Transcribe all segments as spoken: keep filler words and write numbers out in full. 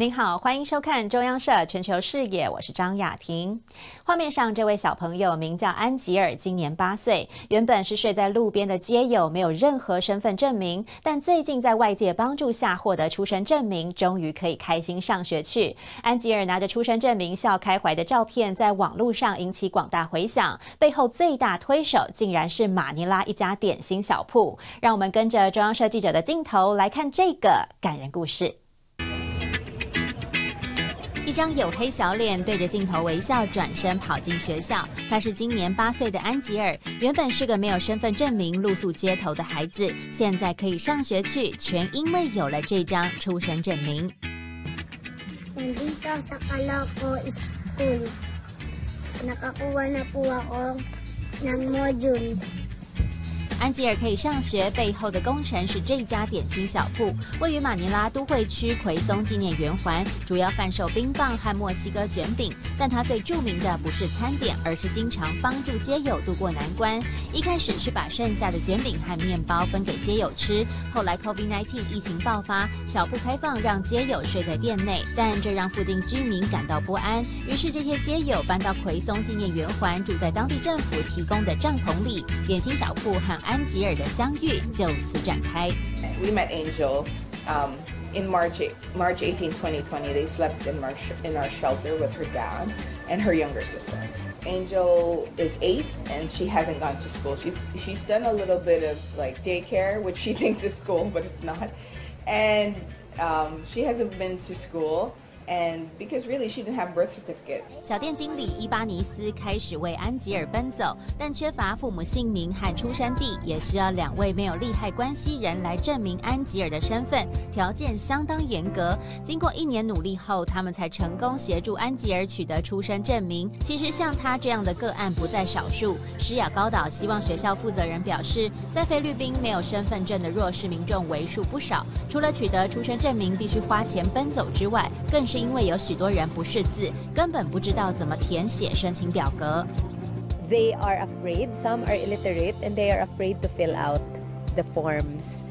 您好，欢迎收看中央社全球视野，我是张雅婷。画面上这位小朋友名叫安吉尔，今年八岁，原本是睡在路边的街友，没有任何身份证明，但最近在外界帮助下获得出生证明，终于可以开心上学去。安吉尔拿着出生证明笑开怀的照片在网络上引起广大回响，背后最大推手竟然是马尼拉一家点心小铺。让我们跟着中央社记者的镜头来看这个感人故事。一张黝黑小脸对着镜头微笑，转身跑进学校。他是今年八岁的安吉尔，原本是个没有身份证明、露宿街頭的孩子，现在可以上学去，全因为有了这张出生证明。 Nandito sa Caloocan School. Nakakuha na po ako ng module. 安吉尔可以上学背后的功臣是这家点心小铺，位于马尼拉都会区奎松纪念圆环，主要贩售冰棒和墨西哥卷饼。但它最著名的不是餐点，而是经常帮助街友渡过难关。一开始是把剩下的卷饼和面包分给街友吃，后来 COVID 十九 疫情爆发，小铺开放让街友睡在店内，但这让附近居民感到不安，于是这些街友搬到奎松纪念圆环，住在当地政府提供的帐篷里。点心小铺和安吉尔的相遇就此展开。 We met Angel um, in March, March eighteenth, twenty twenty. They slept in our, in our shelter with her dad and her younger sister. Angel is eight and she hasn't gone to school. She's, she's done a little bit of like daycare, which she thinks is school, but it's not. And um, she hasn't been to school.And because really she didn't have birth certificate. 小店经理伊巴尼斯开始为安吉尔奔走，但缺乏父母姓名和出生地，也需要两位没有利害关系人来证明安吉尔的身份，条件相当严格。经过一年努力后，他们才成功协助安吉尔取得出生证明。其实像他这样的个案不在少数。诗雅高岛希望学校负责人表示，在菲律宾没有身份证的弱势民众为数不少，除了取得出生证明必须花钱奔走之外，更是因为有许多人不识字，根本不知道怎么填写申请表格。 They are afraid, some are illiterate, and they are afraid to fill out the forms.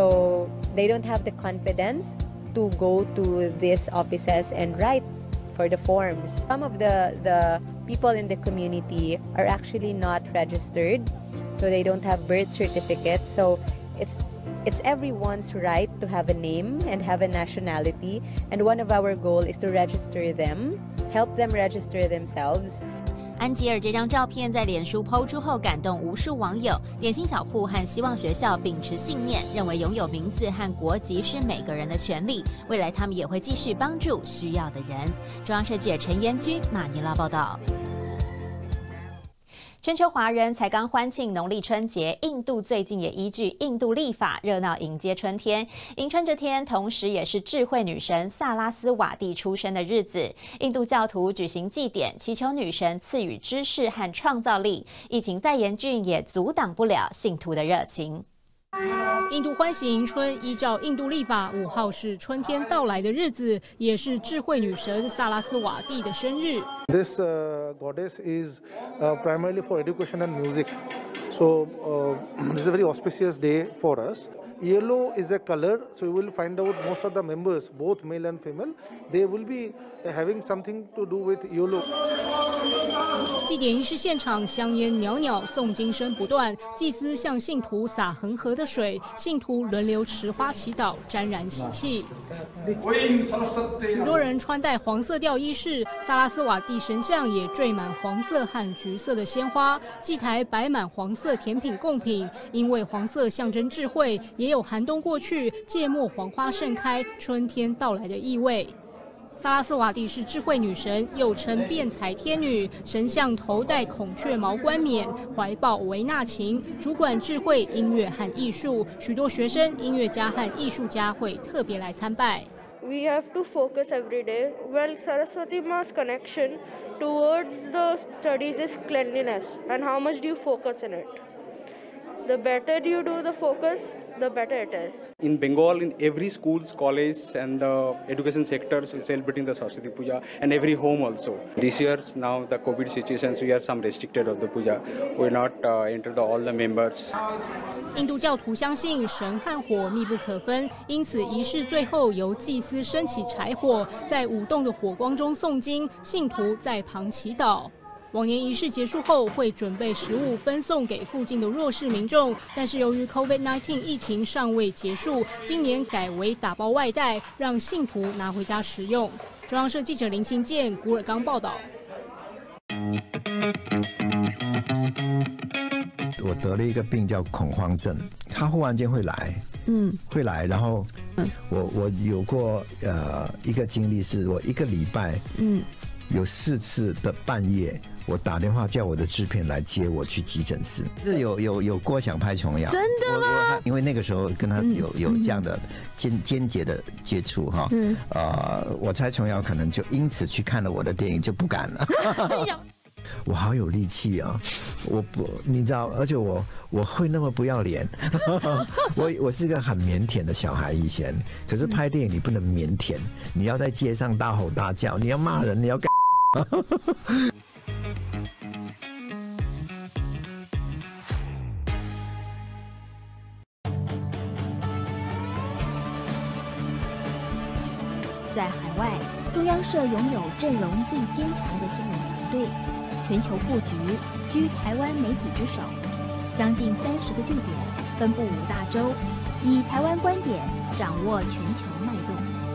So they don't have the confidence to go to these offices and write for the forms. Some of the, the people in the community are actually not registered, so they don't have birth certificates. So it's It's everyone's right to have a name and have a nationality, and one of our goals is to register them, help them register themselves. 安吉尔这张照片在脸书 po 出后，感动无数网友。点心小铺和希望学校秉持信念，认为拥有名字和国籍是每个人的权利。未来他们也会继续帮助需要的人。中央社记者陈延君马尼拉报道。全球华人才刚欢庆农历春节，印度最近也依据印度历法热闹迎接春天。迎春这天，同时也是智慧女神萨拉斯瓦蒂出生的日子。印度教徒举行祭典，祈求女神赐予知识和创造力。疫情再严峻，也阻挡不了信徒的热情。 印度欢喜迎春，依照印度历法，五号是春天到来的日子，也是智慧女神萨拉斯瓦蒂的生日。 This uh, goddess is uh, primarily for education and music, so uh, this is a very auspicious day for us. Yellow is a color, so you will find out most of the members, both male and female, they will be having something to do with yellow. 祭典仪式现场，香烟袅袅，诵经声不断，祭司向信徒洒恒河的水，信徒轮流持花祈祷，沾染喜气。许多人穿戴黄色吊衣饰，萨拉斯瓦蒂神像也缀满黄色和橘色的鲜花，祭台摆满黄色甜品贡品，因为黄色象征智慧，也有寒冬过去，芥末黄花盛开，春天到来的意味。萨拉斯瓦蒂是智慧女神，又称辩才天女。神像头戴孔雀毛冠冕，怀抱维纳琴，主管智慧、音乐和艺术。许多学生、音乐家和艺术家会特别来参拜。 We have to focus every day. Well, Saraswati Ma's connection towards the studies is cleanliness, and how much do you focus in it? The better you do the focus, the better it is. In Bengal, in every schools, college, and the education sectors, we celebrating the Saraswati Puja, and every home also. This year, now the COVID situations, we are some restricted of the puja. We will not uh, enter the, all the members. 印度教徒相信神和火密不可分，因此仪式最后由祭司升起柴火，在舞动的火光中诵经，信徒在旁祈祷。往年仪式结束后，会准备食物分送给附近的弱势民众，但是由于 COVID 十九 疫情尚未结束，今年改为打包外带，让信徒拿回家食用。中央社记者林信健、古尔刚报道。 我得了一个病叫恐慌症，它忽然间会来，嗯，会来，然后，嗯，我我有过呃一个经历，是我一个礼拜，嗯，有四次的半夜，我打电话叫我的制片来接我去急诊室，是有有有过想拍琼瑶， 真的吗？ 因为那个时候跟他有、嗯、有这样的间间接的接触哈，嗯，呃，我猜琼瑶可能就因此去看了我的电影就不敢了。我好有力气啊！我不，你知道，而且我我会那么不要脸。我我是个很腼腆的小孩以前，可是拍电影你不能腼腆，你要在街上大吼大叫，你要骂人，你要干。 在海外，中央社拥有阵容最坚强的新闻团队。全球布局，居台湾媒体之首，将近三十个据点，分布五大洲，以台湾观点掌握全球脉动。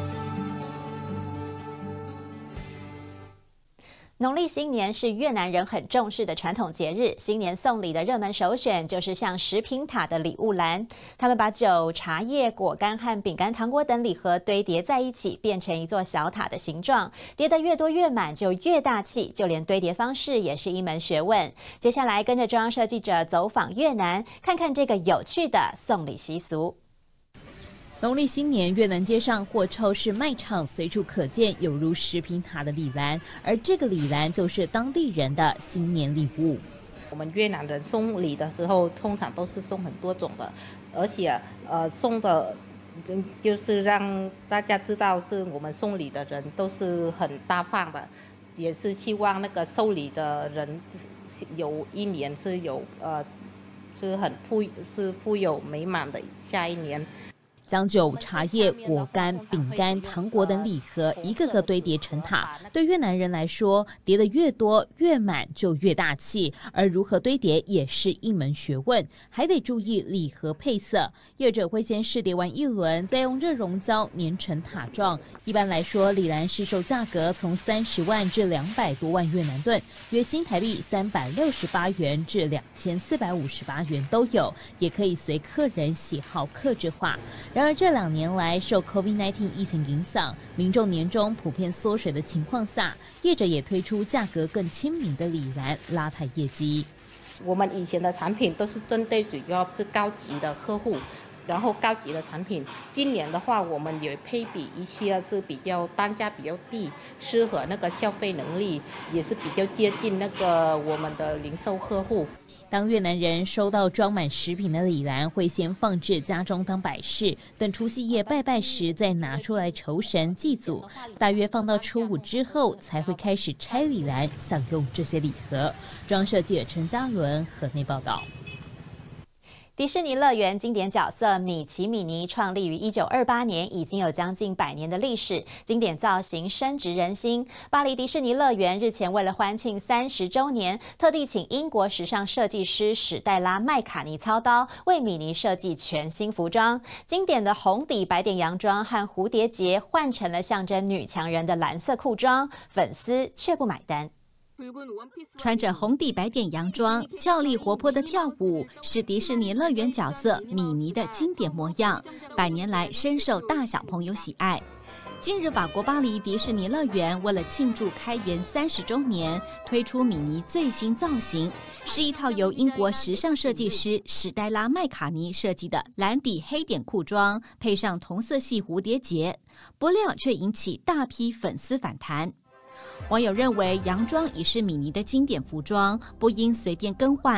农历新年是越南人很重视的传统节日，新年送礼的热门首选就是像食品塔的礼物篮。他们把酒、茶叶、果干和饼干、糖果等礼盒堆叠在一起，变成一座小塔的形状。叠得越多越满，就越大气，就连堆叠方式也是一门学问。接下来跟着中央社记者走访越南，看看这个有趣的送礼习俗。 农历新年，越南街上或超市、卖场随处可见有如食品塔的礼篮，而这个礼篮就是当地人的新年礼物。 我们越南人送礼的时候，通常都是送很多种的，而且呃送的，就是让大家知道是我们送礼的人都是很大方的，也是希望那个收礼的人有一年是有呃是很富是富有美满的下一年。 将酒、茶叶、果干、饼干、糖果等礼盒一个个堆叠成塔，对越南人来说，叠得越多越满就越大气。而如何堆叠也是一门学问，还得注意礼盒配色。业者会先试叠完一轮，再用热熔胶粘成塔状。一般来说，礼篮市售价格从三十万至两百多万越南盾，约新台币三百六十八元至两千四百五十八元都有，也可以随客人喜好客制化。然而这两年来，受 COVID 十九 疫情影响，民众年终普遍缩水的情况下，业者也推出价格更亲民的礼篮，拉抬业绩。 我们以前的产品都是针对主要是高级的客户，然后高级的产品。今年的话，我们也配比一些是比较单价比较低，适合那个消费能力，也是比较接近那个我们的零售客户。 当越南人收到装满食品的礼篮，会先放置家中当摆饰，等除夕夜拜拜时再拿出来酬神祭祖。大约放到初五之后，才会开始拆礼篮，享用这些礼盒。中央社记者陈嘉伦河内报道。 迪士尼乐园经典角色米奇米妮创立于一九二八年，已经有将近百年的历史，经典造型深植人心。巴黎迪士尼乐园日前为了欢庆三十周年，特地请英国时尚设计师史黛拉麦卡尼操刀，为米妮设计全新服装。经典的红底白点洋装和蝴蝶结换成了象征女强人的蓝色裤装，粉丝却不买单。 穿着红底白点洋装，俏丽活泼的跳舞，是迪士尼乐园角色米妮的经典模样，百年来深受大小朋友喜爱。近日，法国巴黎迪士尼乐园为了庆祝开园三十周年，推出米妮最新造型，是一套由英国时尚设计师史黛拉麦卡尼设计的蓝底黑点裤装，配上同色系蝴蝶结，不料却引起大批粉丝反弹。网友认为洋装已是米妮的经典服装，不应随便更换。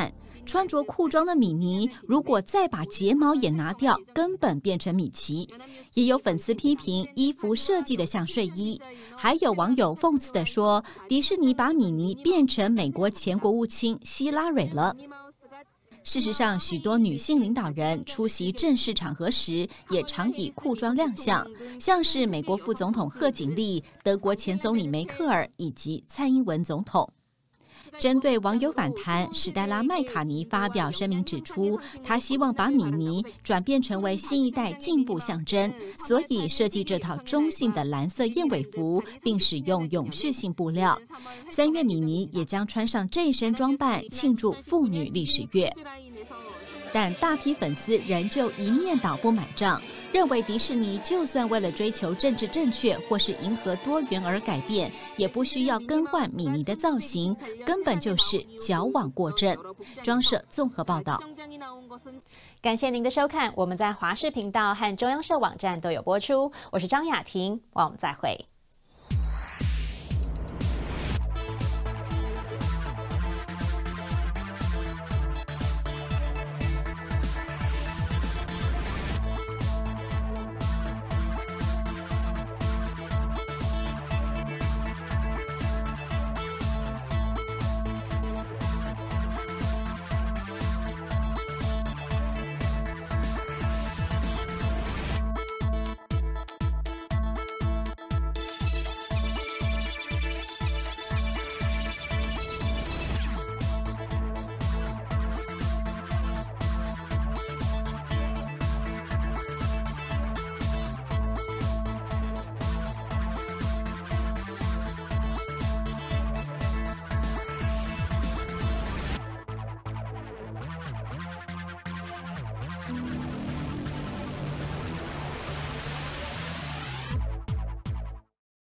穿着裤装的米妮，如果再把睫毛也拿掉，根本变成米奇。也有粉丝批评衣服设计的像睡衣，还有网友讽刺的说，迪士尼把米妮变成美国前国务卿希拉蕊了。事实上，许多女性领导人出席正式场合时，也常以裤装亮相，像是美国副总统贺锦丽、德国前总理梅克尔以及蔡英文总统。针对网友反弹，史黛拉·麦卡尼发表声明指出，她希望把米妮转变成为新一代进步象征，所以设计这套中性的蓝色燕尾服，并使用永续性布料。三月，米妮也将穿上这身装扮，庆祝妇女历史月。但大批粉丝仍旧一面倒不买账，认为迪士尼就算为了追求政治正确或是迎合多元而改变，也不需要更换米妮的造型，根本就是矫枉过正。庄社综合报道。 感谢您的收看，我们在华视频道和中央社网站都有播出。我是张雅婷，我们再会。